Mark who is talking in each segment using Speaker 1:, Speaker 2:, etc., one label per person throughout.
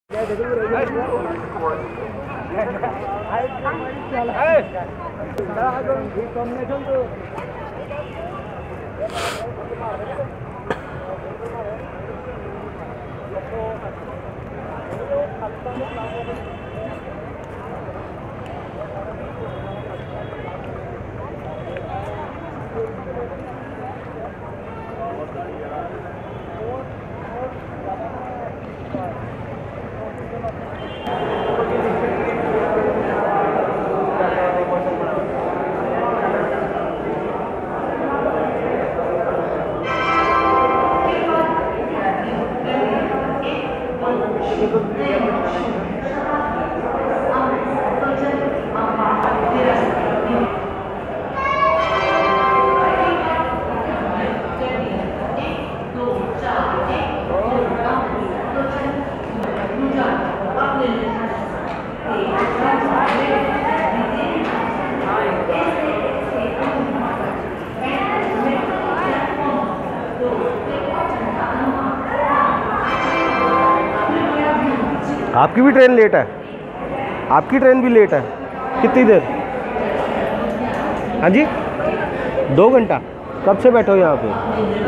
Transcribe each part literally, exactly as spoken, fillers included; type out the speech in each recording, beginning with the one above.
Speaker 1: आपकी भी train late है, आपकी ट्रेन भी लेट है। कितनी देर? हाँ जी, दो घंटा। कब से बैठे हो यहाँ पे?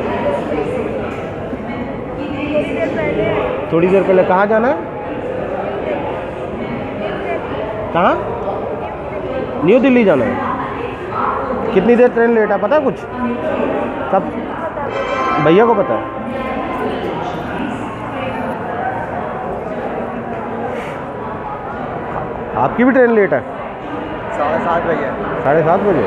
Speaker 1: थोड़ी देर पहले। कहाँ जाना है? कहाँ? न्यू दिल्ली जाना है। कितनी देर ट्रेन लेट है पता है कुछ? कब? भैया को पता है। आपकी भी ट्रेन लेट है?
Speaker 2: साढ़े सात बजे।
Speaker 1: साढ़े सात बजे।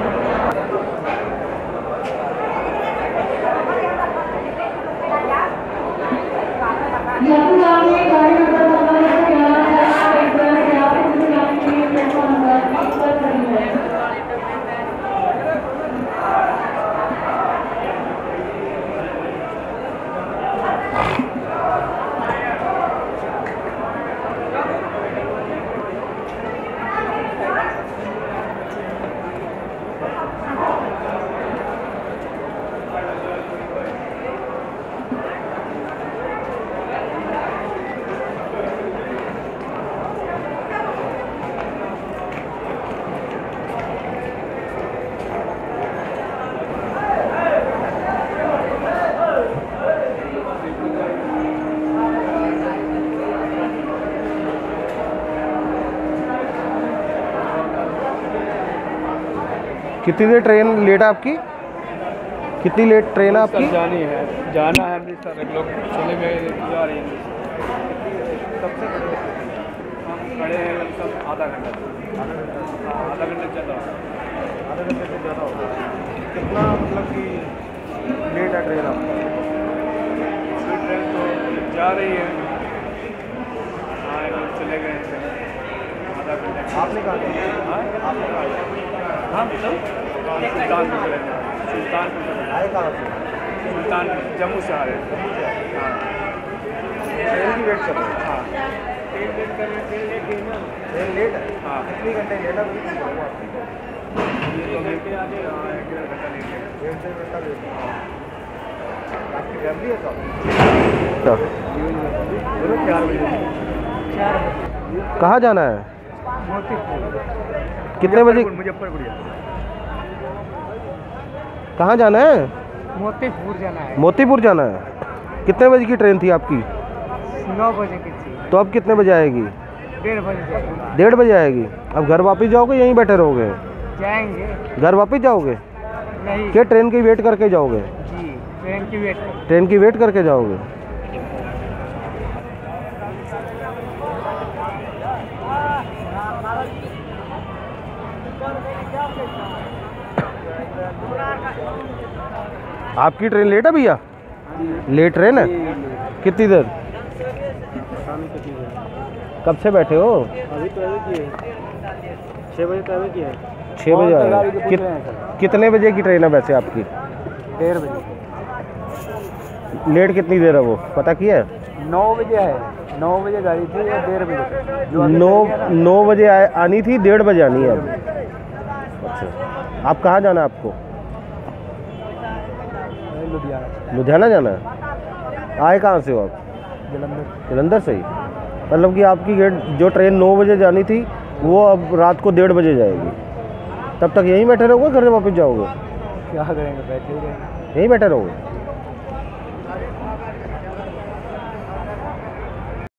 Speaker 1: कितनी देर ट्रेन लेट है आपकी? कितनी लेट ट्रेन है आपकी?
Speaker 2: जानी है, जाना है अमृतसर। एक लोग चले गए जा रहे हैं। सबसे हम खड़े हैं लगभग आधा घंटा आधा घंटा ज़्यादा आधा घंटे से ज़्यादा होगा।
Speaker 1: कितना मतलब कि लेट है ट्रेन आपकी?
Speaker 2: ट्रेन तो जा रही है। हाँ, लोग चले गए हैं आधा घंटा।
Speaker 1: आपने कहा
Speaker 2: आपने कहा हाँ मतलब सुल्तानपुर चले गए। सुल्तानपुर
Speaker 1: आए कहाँ से?
Speaker 2: सुल्तान जम्मू से आ रहे हैं। हाँ,
Speaker 1: ट्रेन की वेट कर रहे हैं?
Speaker 2: हाँ, ट्रेन वेट कर रहे हैं। लेट है ना?
Speaker 1: ट्रेन लेट है?
Speaker 2: हाँ,
Speaker 1: कितनी घंटे लेट है? ये
Speaker 2: तो घंटे आगे एक डेढ़ घंटा लेट है।
Speaker 1: डेढ़ से घंटा लेट है। आपकी फैमिली है तो?
Speaker 2: बोलो चार बजे। चार बजे।
Speaker 1: कहाँ जाना है?
Speaker 2: मोतीपुर।
Speaker 1: कितने बजे?
Speaker 2: मुजफ्फरपुर।
Speaker 1: कहाँ जाना है?
Speaker 2: मोतीपुर जाना है।
Speaker 1: मोतीपुर जाना है। कितने बजे की ट्रेन थी आपकी?
Speaker 2: नौ बजे की थी।
Speaker 1: तो अब कितने बजे आएगी?
Speaker 2: डेढ़ बजे जाएगी।
Speaker 1: डेढ़ बजे आएगी। अब घर वापस जाओगे यहीं बैठे रहोगे?
Speaker 2: जाएंगे।
Speaker 1: घर वापस जाओगे?
Speaker 2: नहीं।
Speaker 1: क्या ट्रेन की वेट करके जाओगे?
Speaker 2: जी, ट्रेन की वेट।
Speaker 1: ट्रेन की वेट करके जाओगे? आपकी ट्रेन लेट है भैया? लेट ट्रेन है? कितनी देर? कब से बैठे हो?
Speaker 2: अभी तो किए छः बजे तक किए।
Speaker 1: छः बजे आए। कित, कितने बजे की ट्रेन है वैसे आपकी?
Speaker 2: डेढ़ बजे।
Speaker 1: लेट कितनी देर है वो पता किया है?
Speaker 2: नौ बजे है। नौ बजे गाड़ी थी या डेढ़ बजे?
Speaker 1: नौ नौ बजे आनी थी, डेढ़ बजे आनी है अब। अच्छा, आप कहाँ जाना है आपको?
Speaker 2: लुधियाना।
Speaker 1: लुधियाना जाना है। आए कहाँ से हो आप?
Speaker 2: जलंधर।
Speaker 1: जलंधर से ही। मतलब कि आपकी गेट जो ट्रेन नौ बजे जानी थी वो अब रात को डेढ़ बजे जाएगी। तब तक यहीं बैठे रहोगे, घर वापस जाओगे?
Speaker 2: क्या करेंगे, बैठे ही रहेंगे।
Speaker 1: यहीं बैठे रहोगे?